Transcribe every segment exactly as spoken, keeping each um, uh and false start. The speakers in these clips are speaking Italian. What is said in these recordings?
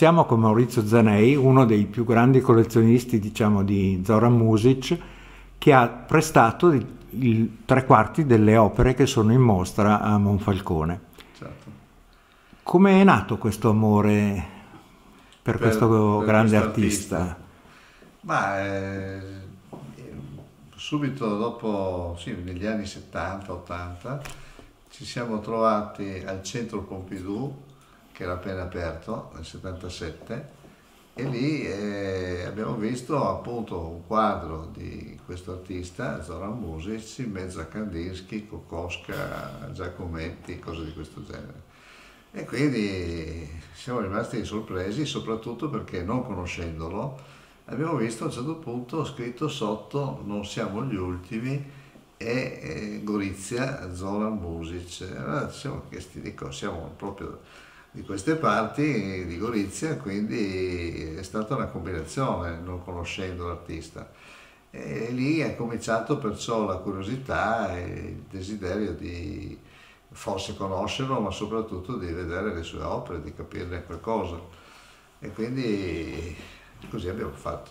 siamo con Maurizio Zanei, uno dei più grandi collezionisti, diciamo, di Zoran Mušić, che ha prestato il, il tre quarti delle opere che sono in mostra a Monfalcone. Certo. Come è nato questo amore per, per questo per grande questo artista? artista? Ma eh, subito dopo, sì, negli anni settanta ottanta, ci siamo trovati al centro Pompidou, che era appena aperto nel settantasette, e lì eh, abbiamo visto appunto un quadro di questo artista, Zoran Mušić, in mezzo a Kandinsky, Kokoschka, Giacometti, cose di questo genere. E quindi siamo rimasti sorpresi, soprattutto perché, non conoscendolo, abbiamo visto a un certo punto scritto sotto "non siamo gli ultimi" e eh, Gorizia, Zoran Mušić. Allora ci siamo chiesti, dico, siamo proprio di queste parti, di Gorizia, quindi è stata una combinazione, non conoscendo l'artista. E lì è cominciato perciò la curiosità e il desiderio di forse conoscerlo, ma soprattutto di vedere le sue opere, di capirne qualcosa. E quindi così abbiamo fatto.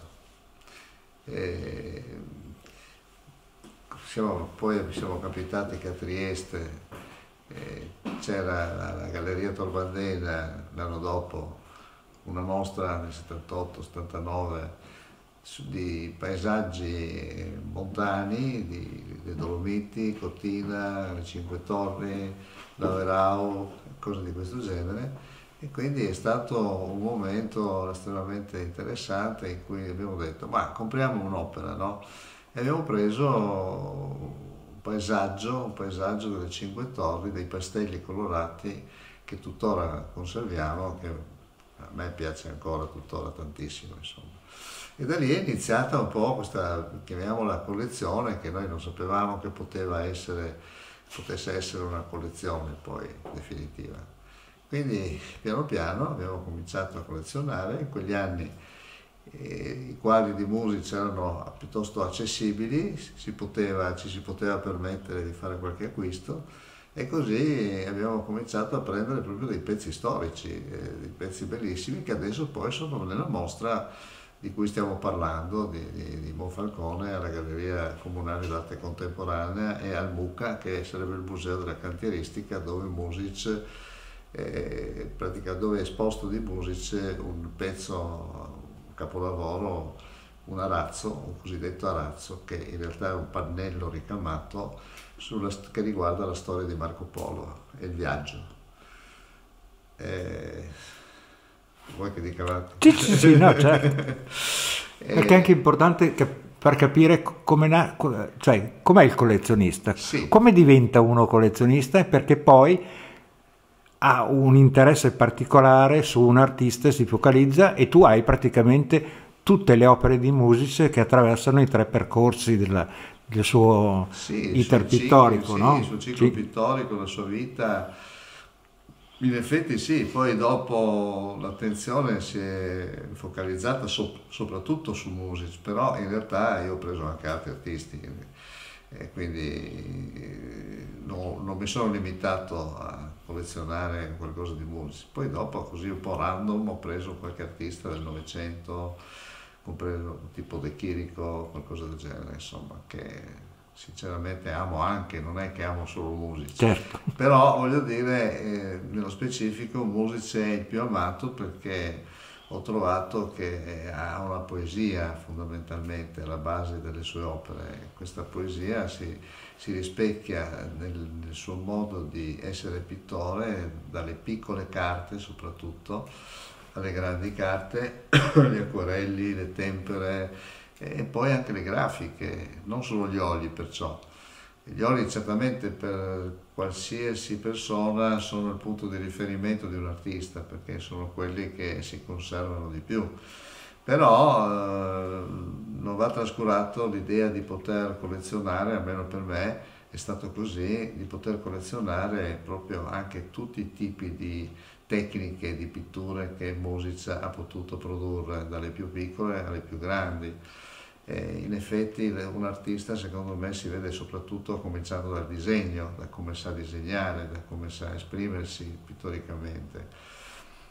E siamo, poi siamo capitati che a Trieste c'era la, la Galleria Torbandena l'anno dopo, una mostra nel settantotto settantanove di paesaggi montani, di, di Dolomiti, Cortina, le Cinque Torri, l'Averao, cose di questo genere. E quindi è stato un momento estremamente interessante in cui abbiamo detto: ma compriamo un'opera, no? E abbiamo preso paesaggio, un paesaggio delle Cinque Torri, dei pastelli colorati che tuttora conserviamo, che a me piace ancora tuttora tantissimo, insomma. E da lì è iniziata un po' questa, chiamiamola, collezione, che noi non sapevamo che poteva essere, potesse essere una collezione poi definitiva. Quindi piano piano abbiamo cominciato a collezionare. In quegli anni E i quadri di Mušić erano piuttosto accessibili, si poteva, ci si poteva permettere di fare qualche acquisto, e così abbiamo cominciato a prendere proprio dei pezzi storici, eh, dei pezzi bellissimi, che adesso poi sono nella mostra di cui stiamo parlando, di, di, di Monfalcone, alla Galleria Comunale d'Arte Contemporanea, e al MUCA, che sarebbe il Museo della Cantieristica, dove Mušić, eh, pratica, dove è esposto di Mušić un pezzo, capolavoro, un arazzo, un cosiddetto arazzo, che in realtà è un pannello ricamato sulla, che riguarda la storia di Marco Polo e il viaggio. E... vuoi che dica avanti? Sì, sì, sì, no, certo. e... Perché è anche importante che, per capire come, cioè, com'è il collezionista, sì. Come diventa uno collezionista, e perché poi ha un interesse particolare su un artista e si focalizza, e tu hai praticamente tutte le opere di Mušić che attraversano i tre percorsi della, del suo sì, iter pittorico, ciclo, no? Sì, il suo ciclo sì. pittorico, la sua vita. In effetti sì, poi dopo l'attenzione si è focalizzata so, soprattutto su Mušić, però in realtà io ho preso anche altri artisti, e quindi non, non mi sono limitato a collezionare qualcosa di Mušić. Poi dopo, così un po' random, ho preso qualche artista del Novecento, compreso tipo De Chirico, qualcosa del genere, insomma, che sinceramente amo anche, non è che amo solo Mušić. Certo. Però voglio dire, eh, nello specifico Mušić è il più amato perché ho trovato che ha una poesia fondamentalmente alla base delle sue opere. Questa poesia si, si rispecchia nel, nel suo modo di essere pittore, dalle piccole carte soprattutto alle grandi carte, gli acquarelli, le tempere, e poi anche le grafiche, non solo gli oli perciò. Gli oli certamente per qualsiasi persona sono il punto di riferimento di un artista, perché sono quelli che si conservano di più. Però eh, non va trascurato l'idea di poter collezionare, almeno per me è stato così, di poter collezionare proprio anche tutti i tipi di tecniche di pitture che Mušić ha potuto produrre, dalle più piccole alle più grandi. E in effetti un artista, secondo me, si vede soprattutto cominciando dal disegno, da come sa disegnare, da come sa esprimersi pittoricamente.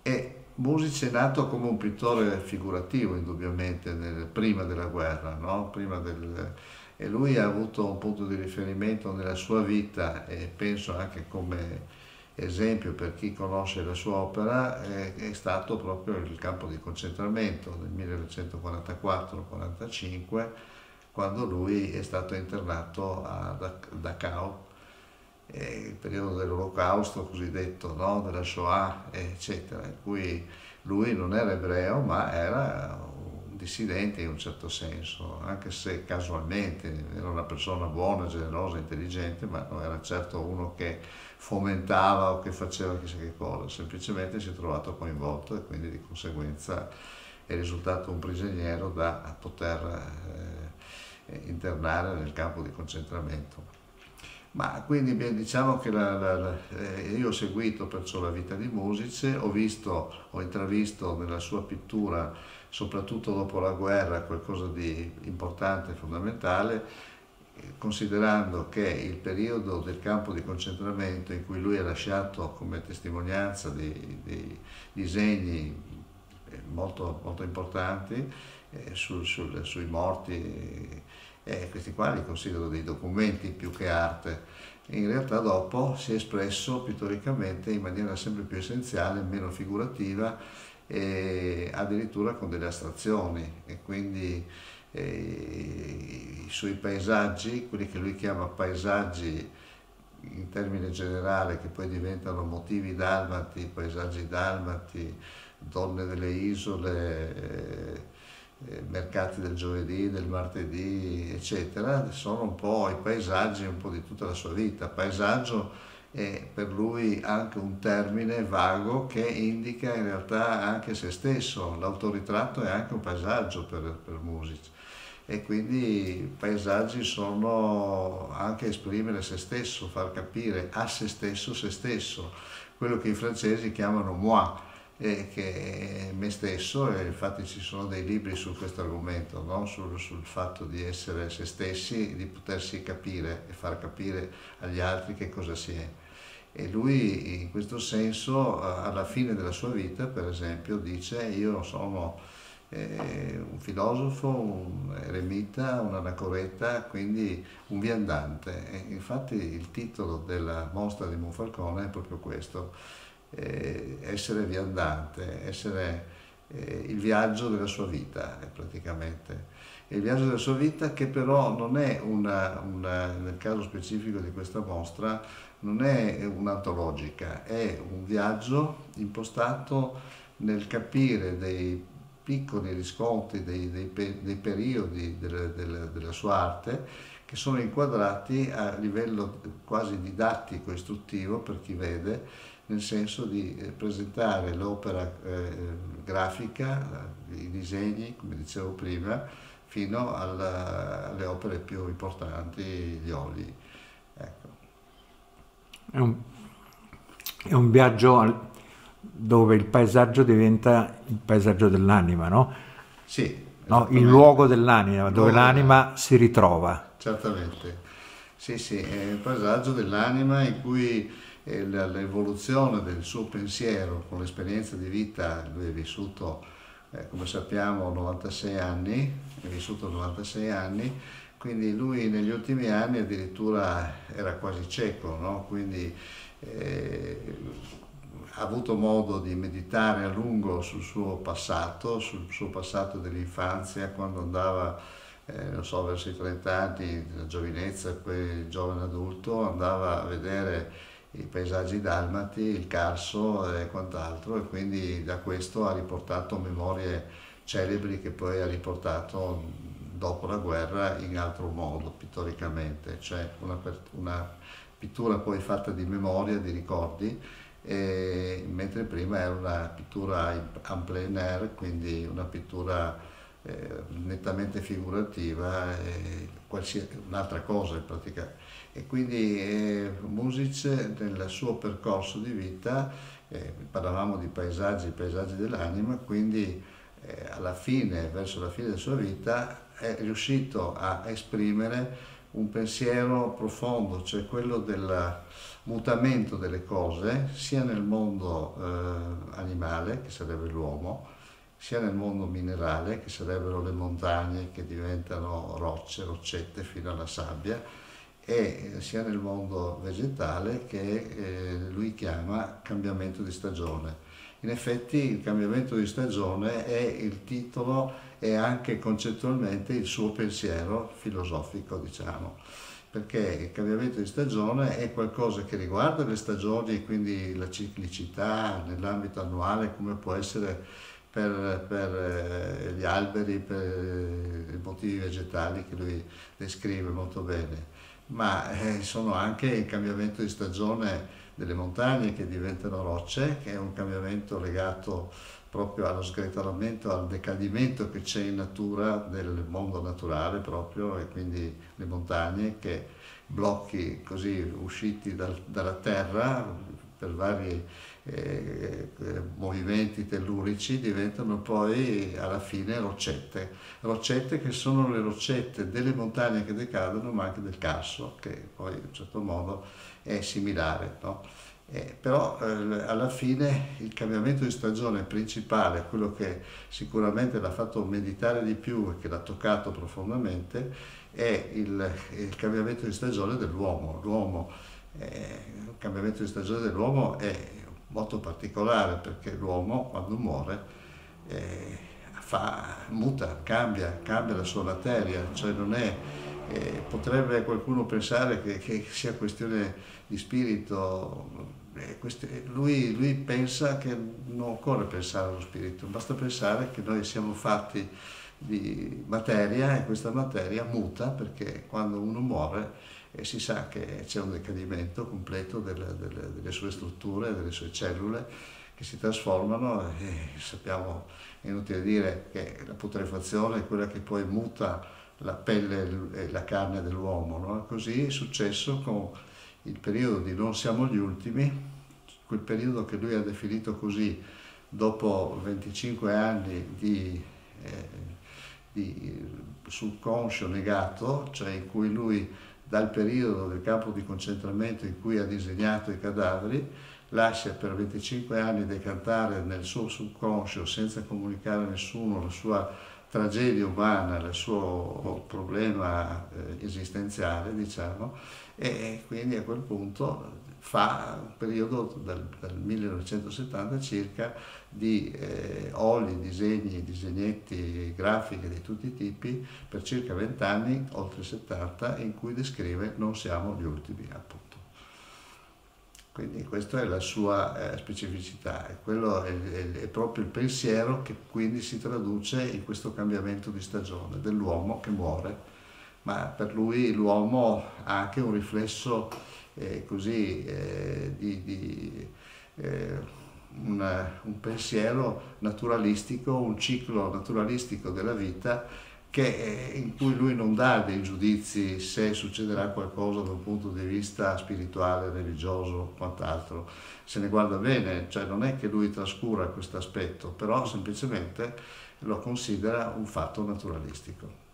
E Music è nato come un pittore figurativo, indubbiamente, nel, prima della guerra, no? Prima del, e lui ha avuto un punto di riferimento nella sua vita, e penso anche come esempio per chi conosce la sua opera, è, è stato proprio il campo di concentramento del millenovecentoquarantaquattro quarantacinque, quando lui è stato internato a Dachau, il periodo dell'olocausto cosiddetto, no? Della Shoah, eccetera, in cui lui non era ebreo ma era un dissidente in un certo senso, anche se casualmente era una persona buona, generosa, intelligente, ma non era certo uno che fomentava o che faceva chissà che cosa, semplicemente si è trovato coinvolto e quindi di conseguenza è risultato un prigioniero da poter eh, internare nel campo di concentramento. Ma quindi diciamo che la, la, la, eh, io ho seguito perciò la vita di Music, ho visto, ho intravisto nella sua pittura, soprattutto dopo la guerra, qualcosa di importante e fondamentale, considerando che il periodo del campo di concentramento in cui lui ha lasciato come testimonianza di, di disegni molto, molto importanti eh, sul, sul, sui morti, e questi qua li considero dei documenti più che arte. In realtà dopo si è espresso pittoricamente in maniera sempre più essenziale, meno figurativa, e addirittura con delle astrazioni, e quindi eh, i suoi paesaggi, quelli che lui chiama paesaggi in termine generale, che poi diventano motivi dalmati, paesaggi dalmati, donne delle isole, eh, mercati del giovedì, del martedì, eccetera, sono un po' i paesaggi un po' di tutta la sua vita. Paesaggio è per lui anche un termine vago che indica in realtà anche se stesso, l'autoritratto è anche un paesaggio per, per Music, e quindi i paesaggi sono anche esprimere se stesso, far capire a se stesso se stesso, quello che i francesi chiamano moi, e che è me stesso, e infatti ci sono dei libri su questo argomento, no? sul, sul fatto di essere se stessi, di potersi capire e far capire agli altri che cosa si è. E lui in questo senso alla fine della sua vita, per esempio, dice: io sono eh, un filosofo, un eremita, un anacoreta, quindi un viandante. E infatti il titolo della mostra di Monfalcone è proprio questo: Eh, essere viandante, essere eh, il viaggio della sua vita, eh, praticamente. Il viaggio della sua vita, che però non è una, una, nel caso specifico di questa mostra, non è un'antologica, è un viaggio impostato nel capire dei piccoli riscontri, dei, dei, dei periodi delle, delle, della sua arte, che sono inquadrati a livello quasi didattico, istruttivo per chi vede, nel senso di presentare l'opera eh, grafica, i disegni, come dicevo prima, fino alla, alle opere più importanti, gli oli. Ecco. È un, è un viaggio dove il paesaggio diventa il paesaggio dell'anima, no? Sì. No, il luogo dell'anima, dove l'anima si ritrova. Certamente. Sì, sì, è il paesaggio dell'anima in cui l'evoluzione del suo pensiero con l'esperienza di vita, lui è vissuto, eh, come sappiamo, novantasei anni, è vissuto novantasei anni, quindi lui negli ultimi anni addirittura era quasi cieco, no? Quindi eh, ha avuto modo di meditare a lungo sul suo passato, sul suo passato dell'infanzia, quando andava, eh, non so, verso i trenta anni, la giovinezza, poi giovane adulto, andava a vedere i paesaggi dalmati, il Carso e quant'altro, e quindi da questo ha riportato memorie celebri che poi ha riportato dopo la guerra in altro modo, pittoricamente, cioè una, una pittura poi fatta di memoria, di ricordi, e, mentre prima era una pittura en plein air, quindi una pittura eh, nettamente figurativa, e un'altra cosa in pratica. E quindi eh, Music nel suo percorso di vita, eh, parlavamo di paesaggi, paesaggi dell'anima, quindi eh, alla fine, verso la fine della sua vita, è riuscito a esprimere un pensiero profondo, cioè quello del mutamento delle cose, sia nel mondo eh, animale, che sarebbe l'uomo, sia nel mondo minerale, che sarebbero le montagne che diventano rocce, roccette fino alla sabbia, e sia nel mondo vegetale, che eh, lui chiama cambiamento di stagione. In effetti il cambiamento di stagione è il titolo e anche concettualmente il suo pensiero filosofico, diciamo, perché il cambiamento di stagione è qualcosa che riguarda le stagioni, quindi la ciclicità nell'ambito annuale, come può essere per, per gli alberi, per i motivi vegetali che lui descrive molto bene, ma eh, sono anche il cambiamento di stagione delle montagne che diventano rocce, che è un cambiamento legato proprio allo sgretolamento, al decadimento che c'è in natura del mondo naturale proprio, e quindi le montagne, che blocchi così usciti dal, dalla terra per vari eh, movimenti tellurici diventano poi alla fine roccette, roccette che sono le roccette delle montagne che decadono, ma anche del Carso, che poi in un certo modo è similare, no? Eh, però eh, alla fine il cambiamento di stagione principale, quello che sicuramente l'ha fatto meditare di più e che l'ha toccato profondamente, è il, il cambiamento di stagione dell'uomo. L'uomo, eh, il cambiamento di stagione dell'uomo è molto particolare, perché l'uomo quando muore eh, fa, muta, cambia, cambia la sua materia, cioè non è Eh, potrebbe qualcuno pensare che, che sia questione di spirito, eh, questi, lui, lui pensa che non occorre pensare allo spirito, basta pensare che noi siamo fatti di materia, e questa materia muta, perché quando uno muore eh, si sa che c'è un decadimento completo delle, delle, delle sue strutture, delle sue cellule, che si trasformano, e sappiamo, è inutile dire che la putrefazione è quella che poi muta la pelle e la carne dell'uomo, no? Così è successo con il periodo di Non siamo gli ultimi, quel periodo che lui ha definito così, dopo venticinque anni di, eh, di subconscio negato, cioè in cui lui, dal periodo del campo di concentramento in cui ha disegnato i cadaveri, lascia per venticinque anni decantare nel suo subconscio, senza comunicare a nessuno, la sua tragedia umana, il suo problema eh, esistenziale, diciamo, e quindi a quel punto fa un periodo dal, dal millenovecentosettanta circa di eh, oli, disegni, disegnetti, grafiche di tutti i tipi per circa venti anni, oltre settanta, in cui descrive Non siamo gli ultimi, appunto. Quindi questa è la sua eh, specificità, e quello è, è, è proprio il pensiero che quindi si traduce in questo cambiamento di stagione dell'uomo che muore, ma per lui l'uomo ha anche un riflesso eh, così eh, di, di eh, una, un pensiero naturalistico, un ciclo naturalistico della vita, che, in cui lui non dà dei giudizi se succederà qualcosa da un punto di vista spirituale, religioso o quant'altro, se ne guarda bene, cioè non è che lui trascura questo aspetto, però semplicemente lo considera un fatto naturalistico.